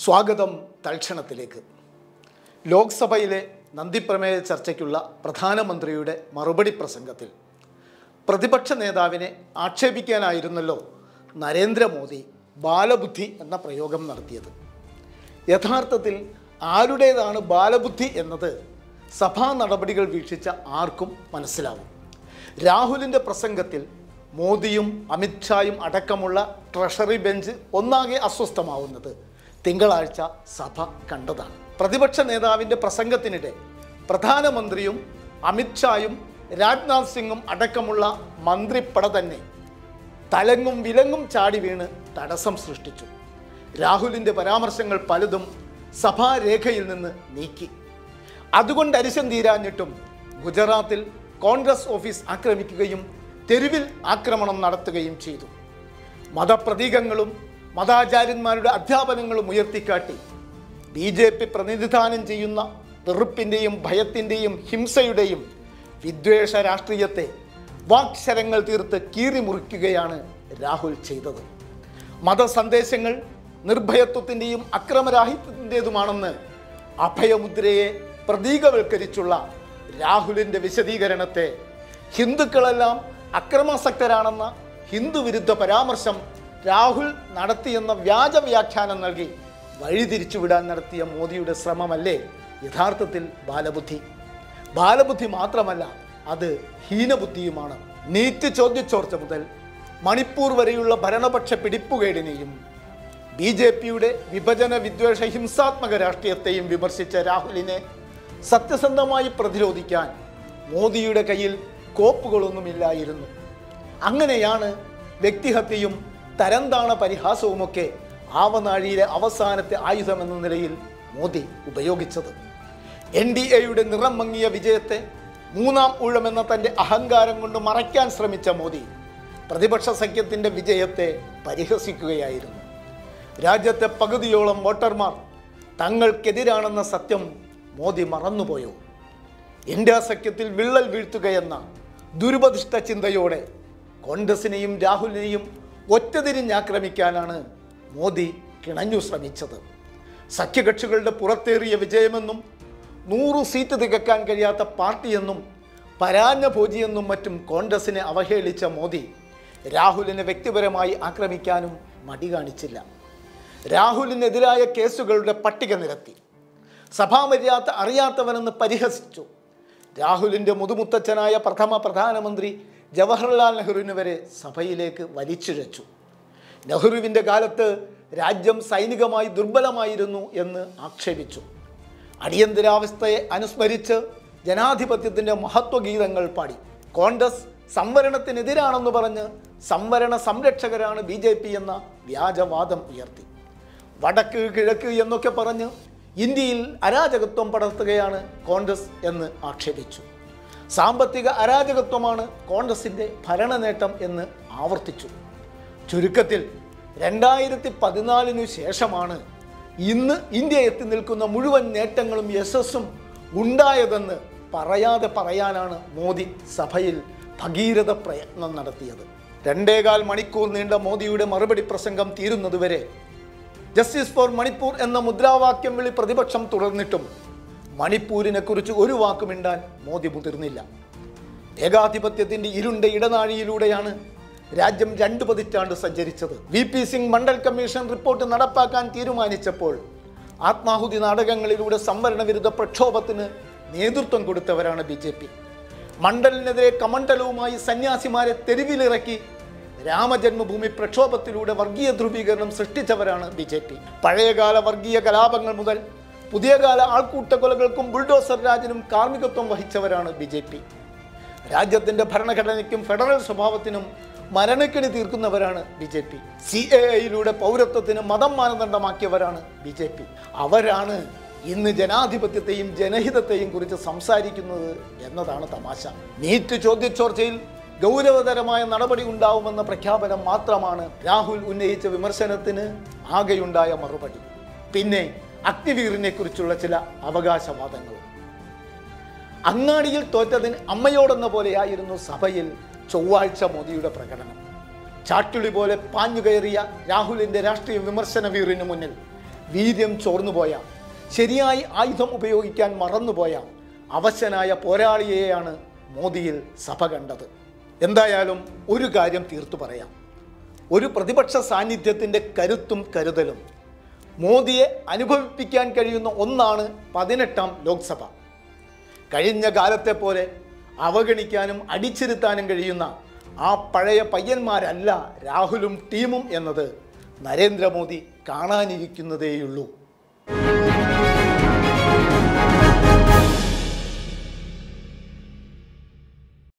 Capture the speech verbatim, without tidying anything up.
സ്വാഗതം തൽക്ഷണത്തിലേക്ക്. ലോക്സഭയിലെ നന്ദിപ്രമേയ ചർച്ചയ്ക്കുള്ള പ്രധാനമന്ത്രിയുടെ മറുപടി പ്രസംഗത്തിൽ പ്രതിപക്ഷ നേതാവിനെ ആക്ഷേപിക്കാനായിരുന്നല്ലോ നരേന്ദ്രമോദി ബാലബുദ്ധി എന്ന പ്രയോഗം നടത്തിയത്. യഥാർത്ഥത്തിൽ ആരുടേതാണ് ബാലബുദ്ധി എന്നത് സഭാ നടപടികൾ വീക്ഷിച്ച ആർക്കും മനസ്സിലാവും. രാഹുലിൻ്റെ പ്രസംഗത്തിൽ മോദിയും അമിത്ഷായും അടക്കമുള്ള ട്രഷറി ബെഞ്ച് ഒന്നാകെ അസ്വസ്ഥമാവുന്നത് തിങ്കളാഴ്ച സഭ കണ്ടതാണ്. പ്രതിപക്ഷ നേതാവിൻ്റെ പ്രസംഗത്തിനിടെ പ്രധാനമന്ത്രിയും അമിത്ഷായും രാജ്നാഥ് സിംഗും അടക്കമുള്ള മന്ത്രിപ്പട തന്നെ തലങ്ങും വിലങ്ങും ചാടി വീണ് തടസ്സം സൃഷ്ടിച്ചു. രാഹുലിൻ്റെ പരാമർശങ്ങൾ പലതും സഭാരേഖയിൽ നിന്ന് നീക്കി. അതുകൊണ്ട് അരിശം തീരാഞ്ഞിട്ടും ഗുജറാത്തിൽ കോൺഗ്രസ് ഓഫീസ് ആക്രമിക്കുകയും തെരുവിൽ ആക്രമണം നടത്തുകയും ചെയ്തു. മതപ്രതീകങ്ങളും മതാചാര്യന്മാരുടെ അധ്യാപനങ്ങളും ഉയർത്തിക്കാട്ടി ബി ജെ പി പ്രതിനിധാനം ചെയ്യുന്ന വെറുപ്പിൻ്റെയും ഭയത്തിൻ്റെയും ഹിംസയുടെയും വിദ്വേഷ രാഷ്ട്രീയത്തെ വാക്ശരങ്ങൾ തീർത്ത് കീറിമുറിക്കുകയാണ് രാഹുൽ ചെയ്തത്. മതസന്ദേശങ്ങൾ നിർഭയത്വത്തിൻ്റെയും അക്രമരാഹിത്യത്തിൻ്റെതുമാണെന്ന് അഭയമുദ്രയെ പ്രതീകവൽക്കരിച്ചുള്ള രാഹുലിൻ്റെ വിശദീകരണത്തെ ഹിന്ദുക്കളെല്ലാം അക്രമാസക്തരാണെന്ന ഹിന്ദുവിരുദ്ധ പരാമർശം രാഹുൽ നടത്തിയെന്ന വ്യാജ വ്യാഖ്യാനം നൽകി വഴിതിരിച്ചുവിടാൻ നടത്തിയ മോദിയുടെ ശ്രമമല്ലേ യഥാർത്ഥത്തിൽ ബാലബുദ്ധി? ബാലബുദ്ധി മാത്രമല്ല, അത് ഹീനബുദ്ധിയുമാണ്. നീറ്റ് ചോദ്യച്ചോർച്ച മുതൽ മണിപ്പൂർ വരെയുള്ള ഭരണപക്ഷ പിടിപ്പുകേടിനെയും ബി ജെ പിയുടെ വിഭജന വിദ്വേഷ ഹിംസാത്മക രാഷ്ട്രീയത്തെയും വിമർശിച്ച രാഹുലിനെ സത്യസന്ധമായി പ്രതിരോധിക്കാൻ മോദിയുടെ കയ്യിൽ കോപ്പുകളൊന്നുമില്ലായിരുന്നു. അങ്ങനെയാണ് വ്യക്തിഹത്യയും തരംതാണ പരിഹാസവുമൊക്കെ ആവനാഴിയിലെ അവസാനത്തെ ആയുധമെന്ന നിലയിൽ മോദി ഉപയോഗിച്ചത്. എൻ ഡി എയുടെ നിറം മങ്ങിയ വിജയത്തെ മൂന്നാം ഊഴമെന്ന തൻ്റെ അഹങ്കാരം കൊണ്ട് മറയ്ക്കാൻ ശ്രമിച്ച മോദി പ്രതിപക്ഷ സഖ്യത്തിൻ്റെ വിജയത്തെ പരിഹസിക്കുകയായിരുന്നു. രാജ്യത്തെ പകുതിയോളം വോട്ടർമാർ തങ്ങൾക്കെതിരാണെന്ന സത്യം മോദി മറന്നുപോയോ? ഇന്ത്യ സഖ്യത്തിൽ വിള്ളൽ വീഴ്ത്തുകയെന്ന ദുരുപദിഷ്ട ചിന്തയോടെ കോൺഗ്രസിനെയും രാഹുലിനെയും ഒറ്റതിരിഞ്ഞാക്രമിക്കാനാണ് മോദി കിണഞ്ഞു ശ്രമിച്ചത്. സഖ്യകക്ഷികളുടെ പുറത്തേറിയ വിജയമെന്നും നൂറു സീറ്റ് തികക്കാൻ കഴിയാത്ത പാർട്ടിയെന്നും പരാന്നഭോജിയെന്നും മറ്റും കോൺഗ്രസിനെ അവഹേളിച്ച മോദി രാഹുലിനെ വ്യക്തിപരമായി ആക്രമിക്കാനും മടി കാണിച്ചില്ല. രാഹുലിനെതിരായ കേസുകളുടെ പട്ടിക നിരത്തി. സഭാമര്യാദ അറിയാത്തവനെന്ന് പരിഹസിച്ചു. രാഹുലിൻ്റെ മുതുമുത്തച്ഛനായ പ്രഥമ പ്രധാനമന്ത്രി ജവഹർലാൽ നെഹ്റുവിന് വരെ സഭയിലേക്ക് വലിച്ചിഴച്ചു. നെഹ്റുവിൻ്റെ കാലത്ത് രാജ്യം സൈനികമായി ദുർബലമായിരുന്നു എന്ന് ആക്ഷേപിച്ചു. അടിയന്തരാവസ്ഥയെ അനുസ്മരിച്ച് ജനാധിപത്യത്തിൻ്റെ മഹത്വഗീതങ്ങൾ പാടി. കോൺഗ്രസ് സംവരണത്തിനെതിരാണെന്ന് പറഞ്ഞ് സംവരണ സംരക്ഷകരാണ് ബി ജെ പി എന്ന വ്യാജവാദം ഉയർത്തി. വടക്ക് കിഴക്ക് എന്നൊക്കെ പറഞ്ഞ് ഇന്ത്യയിൽ അരാജകത്വം പടർത്തുകയാണ് കോൺഗ്രസ് എന്ന് ആക്ഷേപിച്ചു. സാമ്പത്തിക അരാജകത്വമാണ് കോൺഗ്രസിൻ്റെ ഭരണനേട്ടം എന്ന് ആവർത്തിച്ചു. ചുരുക്കത്തിൽ രണ്ടായിരത്തി പതിനാലിനു ശേഷമാണ് ഇന്ന് ഇന്ത്യ എത്തി നിൽക്കുന്ന മുഴുവൻ നേട്ടങ്ങളും യശസ്സും ഉണ്ടായതെന്ന് പറയാതെ പറയാനാണ് മോദി സഭയിൽ ഭഗീരഥ പ്രയത്നം നടത്തിയത്. രണ്ടേകാൽ മണിക്കൂർ നീണ്ട മോദിയുടെ മറുപടി പ്രസംഗം തീരുന്നതുവരെ ജസ്റ്റിസ് ഫോർ മണിപ്പൂർ എന്ന മുദ്രാവാക്യം വിളി പ്രതിപക്ഷം തുടർന്നിട്ടും മണിപ്പൂരിനെ കുറിച്ച് ഒരു വാക്കുമിണ്ടാൻ മോദി മുതിർന്നില്ല. ഏകാധിപത്യത്തിൻ്റെ ഇരുണ്ട ഇടനാഴിയിലൂടെയാണ് രാജ്യം രണ്ടു പതിറ്റാണ്ട് സഞ്ചരിച്ചത്. V P Singh Mandal commission report നടപ്പാക്കാൻ തീരുമാനിച്ചപ്പോൾ ആത്മാഹുതി നാടകങ്ങളിലൂടെ സംവരണ വിരുദ്ധ പ്രക്ഷോഭത്തിന് നേതൃത്വം കൊടുത്തവരാണ് ബി ജെ പി. മണ്ഡലിനെതിരെ കമണ്ഡലവുമായി സന്യാസിമാരെ തെരുവിലിറക്കി രാമജന്മഭൂമി പ്രക്ഷോഭത്തിലൂടെ വർഗീയ ധ്രുവീകരണം സൃഷ്ടിച്ചവരാണ് ബി ജെ പി. പഴയകാല വർഗീയ കലാപങ്ങൾ മുതൽ പുതിയ കാല ആൾക്കൂട്ട കൊലകൾക്കും ബുൾഡോസർ രാജിനും കാർമ്മികത്വം വഹിച്ചവരാണ് ബി ജെ പി. രാജ്യത്തിൻ്റെ ഭരണഘടനയ്ക്കും ഫെഡറൽ സ്വഭാവത്തിനും മരണക്കെണി തീർക്കുന്നവരാണ് B J P. C A എയിലൂടെ പൗരത്വത്തിന് മതം മാനദണ്ഡമാക്കിയവരാണ് ബി ജെ പി. അവരാണ് ഇന്ന് ജനാധിപത്യത്തെയും ജനഹിതത്തെയും കുറിച്ച് സംസാരിക്കുന്നത് എന്നതാണ് തമാശ. നീറ്റ് ചോദ്യചോർച്ചയിൽ ഗൗരവതരമായ നടപടി ഉണ്ടാവുമെന്ന പ്രഖ്യാപനം മാത്രമാണ് രാഹുൽ ഉന്നയിച്ച വിമർശനത്തിന് ആകെയുണ്ടായ മറുപടി. പിന്നെ അഗ്നിവീറിനെ കുറിച്ചുള്ള ചില അവകാശവാദങ്ങൾ. അങ്ങാടിയിൽ തോറ്റതിന് അമ്മയോടെന്ന പോലെയായിരുന്നു സഭയിൽ ചൊവ്വാഴ്ച മോദിയുടെ പ്രകടനം. ചാട്ടുളി പോലെ പാഞ്ഞുകയറിയ രാഹുലിൻ്റെ രാഷ്ട്രീയ വിമർശന വീറിന് മുന്നിൽ വീര്യം ചോർന്നുപോയ, ശരിയായി ആയുധം ഉപയോഗിക്കാൻ മറന്നുപോയ അവശനായ പോരാളിയെയാണ് മോദിയിൽ സഭ കണ്ടത്. എന്തായാലും ഒരു കാര്യം തീർത്തു പറയാം. ഒരു പ്രതിപക്ഷ സാന്നിധ്യത്തിൻ്റെ കരുത്തും കരുതലും മോദിയെ അനുഭവിപ്പിക്കാൻ കഴിയുന്ന ഒന്നാണ് പതിനെട്ടാം ലോക്സഭ. കഴിഞ്ഞ കാലത്തെ പോലെ അവഗണിക്കാനും അടിച്ചിരുത്താനും കഴിയുന്ന ആ പഴയ പയ്യന്മാരല്ല രാഹുലും ടീമും എന്നത് നരേന്ദ്രമോദി കാണാനിരിക്കുന്നതേയുള്ളൂ.